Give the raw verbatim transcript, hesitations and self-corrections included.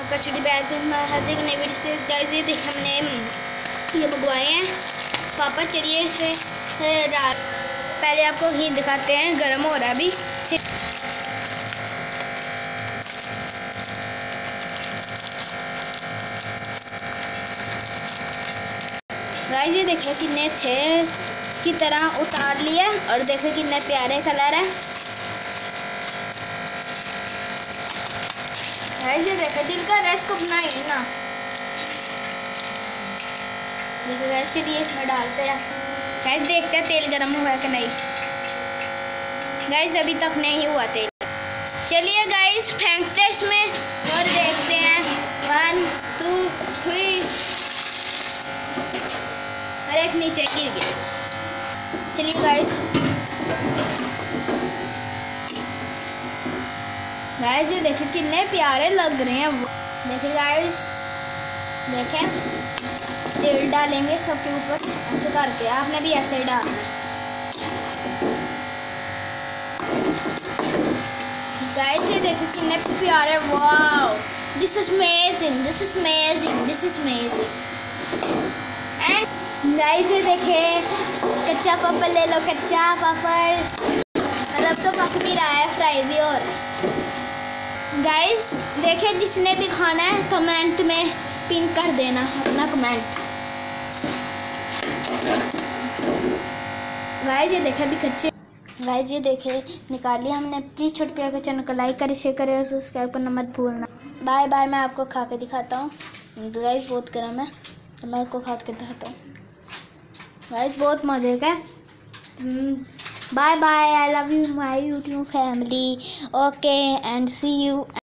कचड़ी bag में हर एक नई वीडियो से गाइस ये देख हमने ये मंगवाए हैं पापा। चलिए इसे रात पहले आपको घी दिखाते हैं, गर्म हो रहा है अभी। गाइस ये देखिए कितने अच्छे की तरह उतार लिए और देखिए कितने प्यारे कलर है। गाइस ये देखिए दिल का रस को बनाइए ना। गाइस चलिए इसमें डालते हैं। गाइस देखते हैं तेल गर्म हुआ है कि नहीं। गाइस अभी तक नहीं हुआ तेल। चलिए गाइस फेंकते हैं इसमें और देखते हैं। One two three. अरे एक नीचे गिर गया। चलिए गाइस गाइस ये देखिए कितने प्यारे लग रहे हैं वो। देखिए गाइस देखें तेल डालेंगे सबके ऊपर ऐसे करके। आपने भी ऐसे ही डालना है। गाइस ये देखिए कितने प्यारे। Wow this is amazing, this is amazing, this is amazing. And guys ये देखिए कच्चा पापड़ ले लो, कच्चा पापड़। मतलब तो पक भी रहा है, फ्राई भी हो रहा है। गाइस देखिए जिसने भी खाना है कमेंट में पिन कर देना अपना कमेंट। गाइस ये देखिए अभी कच्चे। गाइस ये देखिए निकालिए हमने। प्लीज़ छोटे प्यार के चैनल को लाइक करें, शेयर करें और सब्सक्राइब करना मत भूलना। Bye bye. मैं आपको खा के दिखाता हूँ। गाइस बहुत गर्म है तो मैं इसको खा के दिखाता हूँ। गाइस बहुत मज़े का। Bye bye. I love you my YouTube family. Okay and see you.